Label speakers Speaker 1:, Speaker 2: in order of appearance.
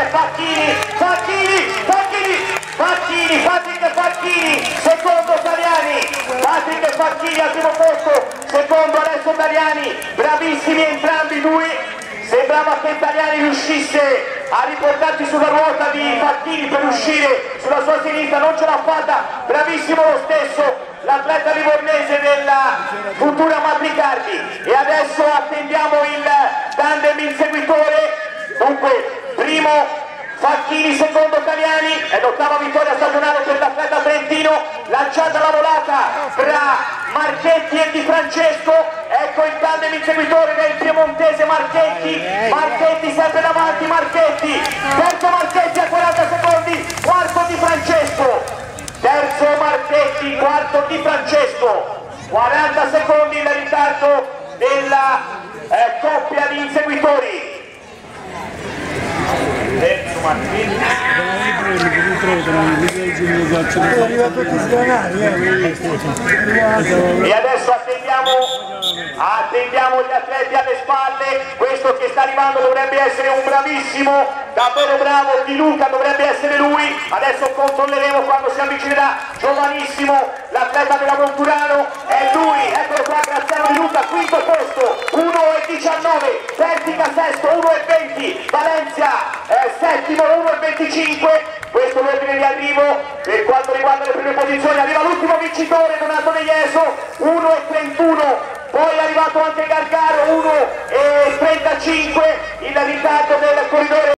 Speaker 1: secondo Taliani, Patrick Facchini al primo posto, secondo adesso Taliani, bravissimi entrambi. Lui sembrava che Taliani riuscisse a riportarsi sulla ruota di Facchini per uscire sulla sua sinistra, non ce l'ha fatta, bravissimo lo stesso l'atleta livornese della futura Matricardi. E adesso attendiamo il tandem inseguitore, dunque primo Facchini, secondo Taliani, è l'ottava vittoria stagionale per l'atleta trentino, lanciata la volata tra Marchetti e Di Francesco, ecco il tandem inseguitore del piemontese Marchetti, Marchetti sempre davanti, Marchetti, terzo Marchetti a 40 secondi, quarto Di Francesco, terzo Marchetti, quarto Di Francesco, 40 secondi il ritardo della coppia di inseguitori. Terzo Marchetti. E adesso attendiamo gli atleti alle spalle. Questo che sta arrivando dovrebbe essere un bravissimo, davvero bravo, Di Luca dovrebbe essere lui. Adesso controlleremo quando si avvicinerà, giovanissimo, l'atleta della Monturano, è lui, eccolo qua, Graziano Di Luca, quinto posto, 1,19, Vertica sesto, 1,20, Valencia settimo, 1,25, questo è l'ordine di arrivo per quanto riguarda le prime posizioni. Arriva l'ultimo vincitore, Donato De Ieso, 1,31, poi è arrivato anche Gargaro, 1,35, il ritardo del corridore